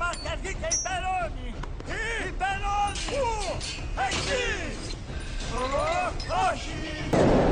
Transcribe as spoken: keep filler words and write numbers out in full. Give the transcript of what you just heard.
μάτια βγήκε η Περώνη! Η Περώνη! Πού! Εκεί! Όχι!